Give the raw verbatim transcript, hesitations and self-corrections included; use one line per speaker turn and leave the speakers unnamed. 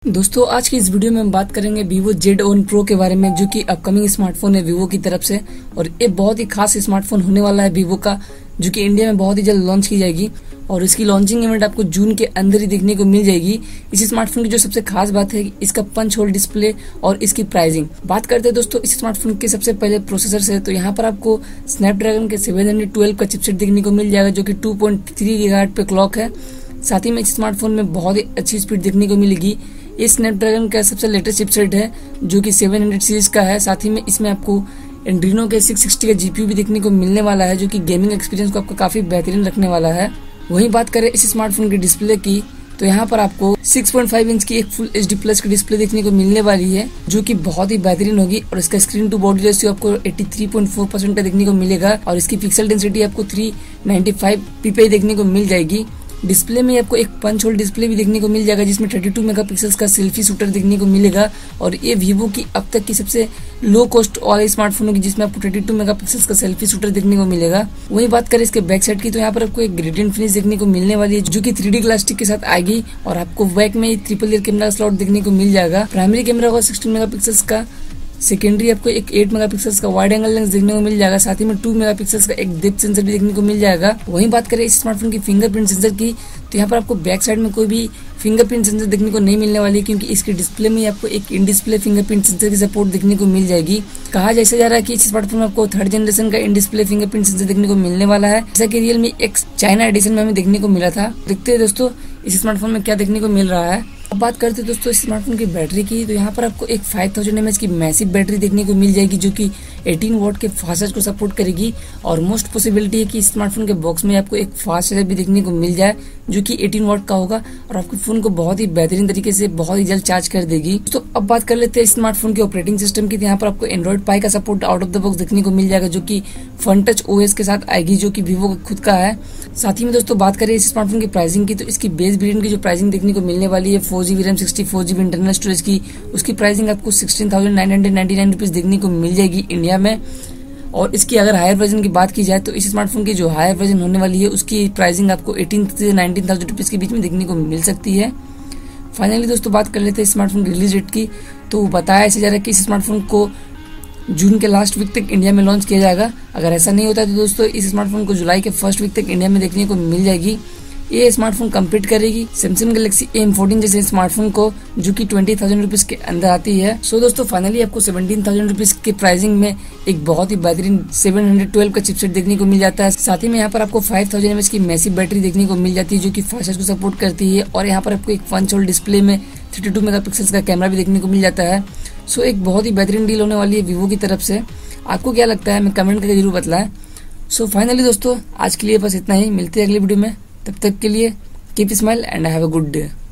दोस्तों आज की इस वीडियो में हम बात करेंगे Vivo जेड वन प्रो के बारे में, जो कि अपकमिंग स्मार्टफोन है Vivo की तरफ से। और ये बहुत ही खास स्मार्टफोन होने वाला है Vivo का, जो कि इंडिया में बहुत ही जल्द लॉन्च की जाएगी और इसकी लॉन्चिंग इवेंट आपको जून के अंदर ही देखने को मिल जाएगी। इस स्मार्टफोन की जो सबसे खास बात है इसका पंच होल डिस्प्ले और इसकी प्राइसिंग। बात करते हैं दोस्तों इस स्मार्टफोन के सबसे पहले प्रोसेसर से, तो यहाँ पर आपको स्नैपड्रैगन के सेवन ट्वेल्व का चिपसेट देखने को मिल जाएगा, जो कि टू पॉइंट थ्री गीगाहर्ट्ज पे क्लॉक है। साथ ही में इस स्मार्टफोन में बहुत ही अच्छी स्पीड देखने को मिलेगी। ये स्नैपड्रैगन का सबसे लेटेस्ट चिपसेट है, जो कि सेवन हंड्रेड सीरीज का है। साथ ही में इसमें आपको एंड्रीनो के सिक्स सिक्सटी का जीपीयू भी देखने को मिलने वाला है, जो कि गेमिंग एक्सपीरियंस को आपको काफी बेहतरीन रखने वाला है। वहीं बात करें इस स्मार्टफोन की डिस्प्ले की, तो यहाँ पर आपको सिक्स पॉइंट फाइव इंच की एक फुल एच डी प्लस की डिस्प्ले देखने को मिलने वाली है, जो कि बहुत ही बेहतरीन होगी। और इसका स्क्रीन टू बॉडी रेशियो आपको eighty three point four percent का देखने को मिलेगा और इसकी पिक्सल डेंसिटी आपको थ्री नाइन्टी फाइव पीपीआई देखने को मिल जाएगी। डिस्प्ले में आपको एक पंच होल डिस्प्ले भी देखने को मिल जाएगा, जिसमें थर्टी टू मेगापिक्सल्स का सेल्फी शूटर देखने को मिलेगा। और ये Vivo की अब तक की सबसे लो कॉस्ट वाली स्मार्टफोन होगी, जिसमें आपको थर्टी टू मेगापिक्सल्स का सेल्फी शूटर देखने को मिलेगा। वहीं बात करें इसके बैक साइड की, तो यहाँ पर आपको एक ग्रेडियंट फिनिश देखने को मिलने वाली है, जो कि थ्री डी ग्लास टिक के साथ आएगी। और आपको बैक में ट्रिपल ईयर कैमरा स्लॉट देखने को मिल जाएगा। प्राइमरी कैमरा होगा सिक्सटीन मेगापिक्सल्स का, सेकेंडरी आपको एक एट मेगापिक्सल्स का वाइड एंगल लेंस देखने को मिल जाएगा। साथ ही में टू मेगापिक्सल्स का एक डेप्थ सेंसर भी देखने को मिल जाएगा। वहीं बात करें इस स्मार्टफोन की फिंगरप्रिंट सेंसर की, तो यहाँ पर आपको बैक साइड में कोई भी फिंगरप्रिंट सेंसर देखने को नहीं मिलने वाली है, क्योंकि इसके डिस्प्ले में आपको एक इन डिस्प्ले फिंगरप्रिंट सेंसर की सपोर्ट देखने को मिल जाएगी। कहा जैसे जा रहा है कि इस स्मार्टफोन में आपको थर्ड जनरेशन का इन डिस्प्ले फिंगरप्रिंट सेंसर देखने को मिलने वाला है, जैसा कि रियलमी एक्स चाइना एडिशन में हमें देखने को मिला था। देखते हैं दोस्तों इस स्मार्टफोन में क्या देखने को मिल रहा है। अब बात करते हैं दोस्तों इस स्मार्टफोन की बैटरी की, तो यहाँ पर आपको एक फाइव थाउजेंड एमएच की मैसिव बैटरी देखने को मिल जाएगी, जो कि एटीन वॉट के फास्ट चार्ज को सपोर्ट करेगी। और मोस्ट पॉसिबिलिटी है कि इस स्मार्टफोन के बॉक्स में आपको एक फास्ट चार्जर भी देखने को मिल जाए, जो कि एटीन वॉट का होगा और आपके फोन को बहुत ही बेहतरीन तरीके से बहुत ही जल्द चार्ज कर देगी। तो अब बात कर लेते हैं स्मार्टफोन के ऑपरेटिंग सिस्टम की, तो यहाँ पर आपको एंड्रॉइड पाई का support out of the box देखने को मिल जाएगा, जो कि फन टच ओएस के साथ आएगी, जो कि Vivo का खुद का है। साथ ही में दोस्तों बात करें इस स्मार्टफोन की प्राइसिंग की, तो इसकी बेस वेरिएंट की जो प्राइसिंग देखने को मिलने वाली है four GB RAM sixty four GB internal storage की, उसकी प्राइसिंग आपको sixteen thousand nine hundred ninety nine rupees देखने को मिल जाएगी इंडिया में। और इसकी अगर हायर वर्जन की बात की जाए, तो इस स्मार्टफोन की जो हायर वर्जन होने वाली है उसकी प्राइसिंग आपको एटीन से नाइनटीन थाउजेंड रुपीज के बीच में देखने को मिल सकती है। फाइनली दोस्तों बात कर लेते हैं स्मार्टफोन की रिलीज डेट की, तो बताया ऐसे जा रहा है कि इस स्मार्टफोन को जून के लास्ट वीक तक इंडिया में लॉन्च किया जाएगा। अगर ऐसा नहीं होता तो दोस्तों इस स्मार्टफोन को जुलाई के फर्स्ट वीक तक इंडिया में देखने को मिल जाएगी। ये स्मार्टफोन कम्पीट करेगी सैमसंग गैलेक्सी एम फोर्टीन जैसे स्मार्टफोन को, जो कि ट्वेंटी थाउजेंड रुपीज के अंदर आती है। सो दोस्तों फाइनली आपको सेवनटीन थाउजेंड रुपीज के प्राइसिंग में एक बहुत ही बेहतरीन सेवन हंड्रेड ट्वेल्व का चिपसेट देखने को मिल जाता है। साथ ही में यहाँ पर आपको फाइव थाउजेंड एमएच की मैसिव बैटरी देखने को मिल जाती है, जो कि फास्ट चार्ज को सपोर्ट करती है। और यहाँ पर आपको एक पंच होल डिस्प्ले में थर्टी टू मेगापिक्सल्स का कैमरा भी देखने को मिल जाता है। सो एक बहुत ही बेहतरीन डील होने वाली है Vivo की तरफ से। आपको क्या लगता है हमें कमेंट करके जरूर बताएं। सो फाइनली दोस्तों आज के लिए बस इतना ही, मिलते हैं अगली वीडियो में। तब तक के लिए keep smile and have a good day.